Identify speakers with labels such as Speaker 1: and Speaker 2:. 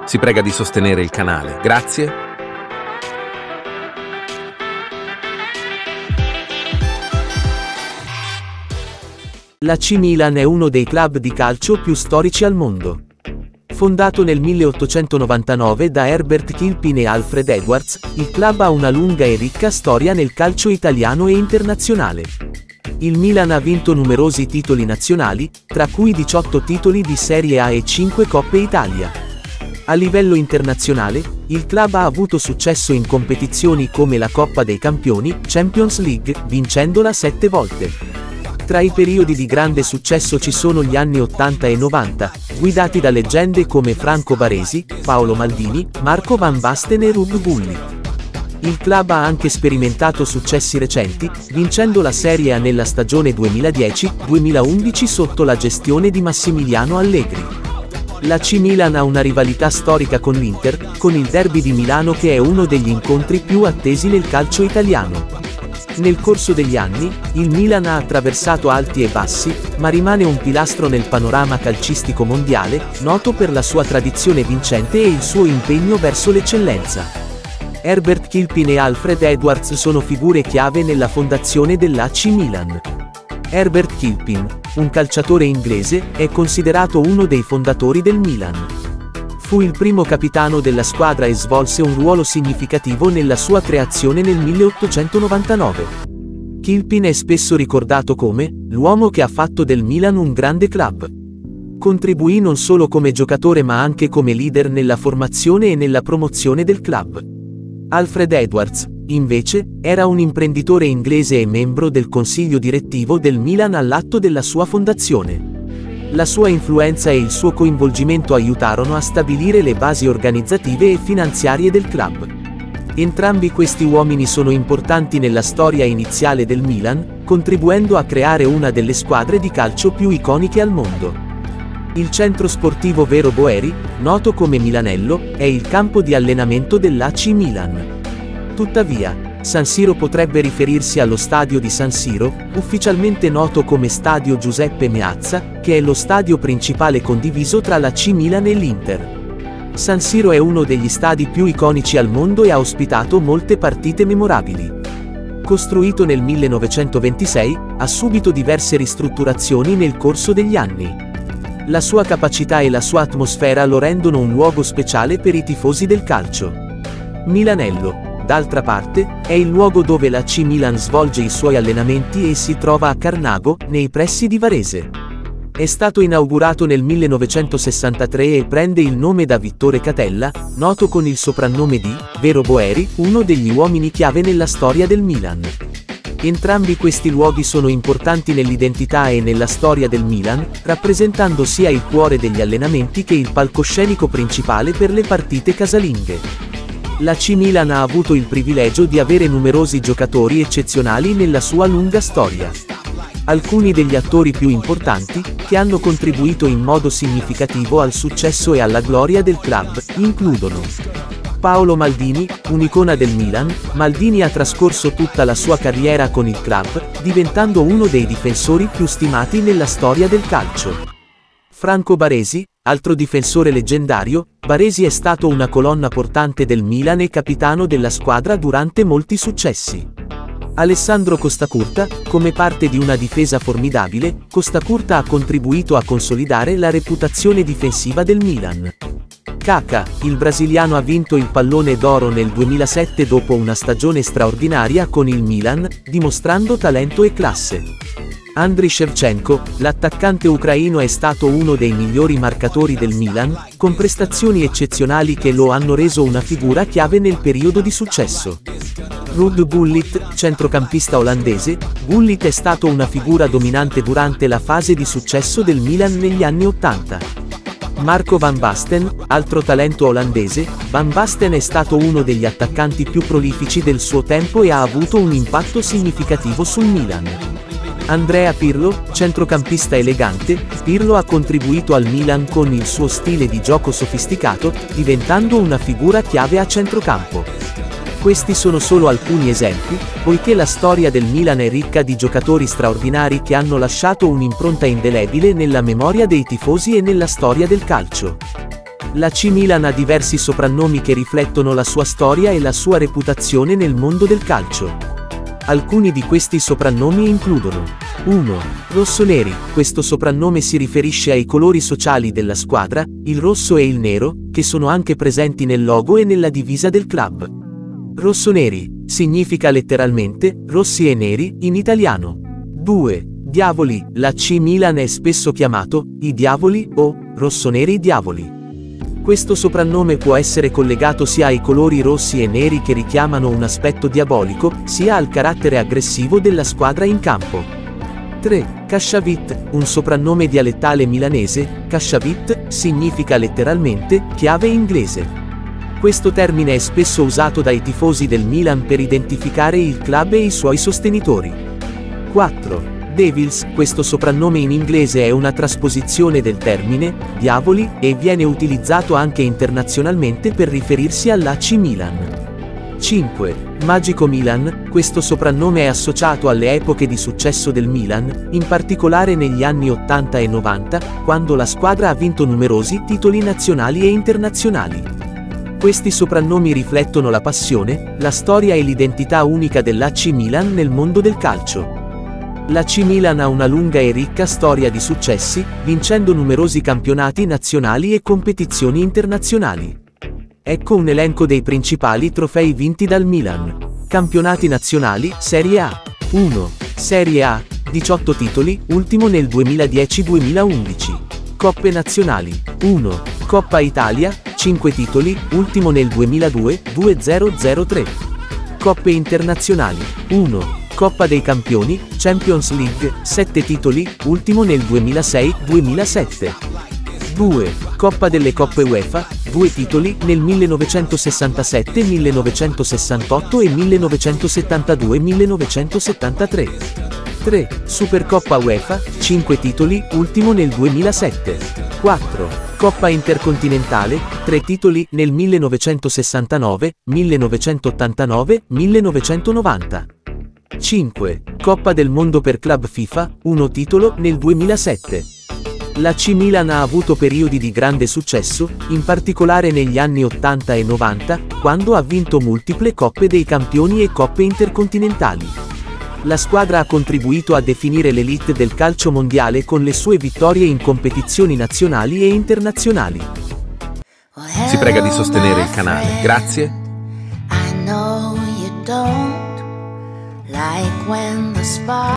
Speaker 1: Si prega di sostenere il canale. Grazie.
Speaker 2: L'AC Milan è uno dei club di calcio più storici al mondo. Fondato nel 1899 da Herbert Kilpin e Alfred Edwards, il club ha una lunga e ricca storia nel calcio italiano e internazionale. Il Milan ha vinto numerosi titoli nazionali, tra cui 18 titoli di Serie A e 5 Coppe Italia. A livello internazionale, il club ha avuto successo in competizioni come la Coppa dei Campioni, Champions League, vincendola 7 volte. Tra i periodi di grande successo ci sono gli anni 80 e 90, guidati da leggende come Franco Baresi, Paolo Maldini, Marco Van Basten e Ruud Gullit. Il club ha anche sperimentato successi recenti, vincendo la Serie A nella stagione 2010-2011 sotto la gestione di Massimiliano Allegri. L'AC Milan ha una rivalità storica con l'Inter, con il Derby di Milano che è uno degli incontri più attesi nel calcio italiano. Nel corso degli anni, il Milan ha attraversato alti e bassi, ma rimane un pilastro nel panorama calcistico mondiale, noto per la sua tradizione vincente e il suo impegno verso l'eccellenza. Herbert Kilpin e Alfred Edwards sono figure chiave nella fondazione dell'AC Milan. Herbert Kilpin, un calciatore inglese, è considerato uno dei fondatori del Milan. Fu il primo capitano della squadra e svolse un ruolo significativo nella sua creazione nel 1899. Kilpin è spesso ricordato come l'uomo che ha fatto del Milan un grande club. Contribuì non solo come giocatore ma anche come leader nella formazione e nella promozione del club. Alfred Edwards, invece, era un imprenditore inglese e membro del consiglio direttivo del Milan all'atto della sua fondazione. La sua influenza e il suo coinvolgimento aiutarono a stabilire le basi organizzative e finanziarie del club. Entrambi questi uomini sono importanti nella storia iniziale del Milan, contribuendo a creare una delle squadre di calcio più iconiche al mondo. Il centro sportivo Vero Boeri, noto come Milanello, è il campo di allenamento dell'AC Milan. Tuttavia, San Siro potrebbe riferirsi allo stadio di San Siro, ufficialmente noto come Stadio Giuseppe Meazza, che è lo stadio principale condiviso tra l'AC Milan e l'Inter. San Siro è uno degli stadi più iconici al mondo e ha ospitato molte partite memorabili. Costruito nel 1926, ha subito diverse ristrutturazioni nel corso degli anni. La sua capacità e la sua atmosfera lo rendono un luogo speciale per i tifosi del calcio. Milanello, d'altra parte, è il luogo dove l'AC Milan svolge i suoi allenamenti e si trova a Carnago, nei pressi di Varese. È stato inaugurato nel 1963 e prende il nome da Vittore Catella, noto con il soprannome di Vero Boeri, uno degli uomini chiave nella storia del Milan. Entrambi questi luoghi sono importanti nell'identità e nella storia del Milan, rappresentando sia il cuore degli allenamenti che il palcoscenico principale per le partite casalinghe. L'AC Milan ha avuto il privilegio di avere numerosi giocatori eccezionali nella sua lunga storia. Alcuni degli attori più importanti, che hanno contribuito in modo significativo al successo e alla gloria del club, includono Paolo Maldini, un'icona del Milan. Maldini ha trascorso tutta la sua carriera con il club, diventando uno dei difensori più stimati nella storia del calcio. Franco Baresi, altro difensore leggendario, Baresi è stato una colonna portante del Milan e capitano della squadra durante molti successi. Alessandro Costacurta, come parte di una difesa formidabile, Costacurta ha contribuito a consolidare la reputazione difensiva del Milan. Kaká, il brasiliano ha vinto il Pallone d'Oro nel 2007 dopo una stagione straordinaria con il Milan, dimostrando talento e classe. Andriy Shevchenko, l'attaccante ucraino è stato uno dei migliori marcatori del Milan, con prestazioni eccezionali che lo hanno reso una figura chiave nel periodo di successo. Ruud Gullit, centrocampista olandese, Gullit è stato una figura dominante durante la fase di successo del Milan negli anni 80. Marco Van Basten, altro talento olandese, Van Basten è stato uno degli attaccanti più prolifici del suo tempo e ha avuto un impatto significativo sul Milan. Andrea Pirlo, centrocampista elegante, Pirlo ha contribuito al Milan con il suo stile di gioco sofisticato, diventando una figura chiave a centrocampo. Questi sono solo alcuni esempi, poiché la storia del Milan è ricca di giocatori straordinari che hanno lasciato un'impronta indelebile nella memoria dei tifosi e nella storia del calcio. L'AC Milan ha diversi soprannomi che riflettono la sua storia e la sua reputazione nel mondo del calcio. Alcuni di questi soprannomi includono: 1. Rossoneri. Questo soprannome si riferisce ai colori sociali della squadra, il rosso e il nero, che sono anche presenti nel logo e nella divisa del club. Rossoneri significa letteralmente rossi e neri in italiano. 2. Diavoli. L'AC Milan è spesso chiamato i Diavoli o Rossoneri Diavoli. Questo soprannome può essere collegato sia ai colori rossi e neri che richiamano un aspetto diabolico, sia al carattere aggressivo della squadra in campo. 3. Casciavit, un soprannome dialettale milanese. Casciavit significa letteralmente chiave inglese. Questo termine è spesso usato dai tifosi del Milan per identificare il club e i suoi sostenitori. 4. Devils, questo soprannome in inglese è una trasposizione del termine diavoli e viene utilizzato anche internazionalmente per riferirsi all'AC Milan. 5. Magico Milan, questo soprannome è associato alle epoche di successo del Milan, in particolare negli anni 80 e 90, quando la squadra ha vinto numerosi titoli nazionali e internazionali. Questi soprannomi riflettono la passione, la storia e l'identità unica dell'AC Milan nel mondo del calcio. L'AC Milan ha una lunga e ricca storia di successi, vincendo numerosi campionati nazionali e competizioni internazionali. Ecco un elenco dei principali trofei vinti dal Milan. Campionati nazionali, Serie A. 1. Serie A, 18 titoli, ultimo nel 2010-2011. Coppe nazionali. 1. Coppa Italia, 5 titoli, ultimo nel 2002-2003. Coppe internazionali. 1. Coppa dei Campioni, Champions League, 7 titoli, ultimo nel 2006-2007. 2. Coppa delle Coppe UEFA, 2 titoli nel 1967, 1968 e 1972-1973. 3. Supercoppa UEFA, 5 titoli, ultimo nel 2007. 4. Coppa Intercontinentale, 3 titoli nel 1969, 1989, 1990. 5. Coppa del Mondo per Club FIFA, 1 titolo nel 2007. L'AC Milan ha avuto periodi di grande successo, in particolare negli anni 80 e 90, quando ha vinto multiple Coppe dei Campioni e Coppe Intercontinentali. La squadra ha contribuito a definire l'elite del calcio mondiale con le sue vittorie in competizioni nazionali e internazionali.
Speaker 1: Si prega di sostenere il canale. Grazie.
Speaker 3: Like when the spark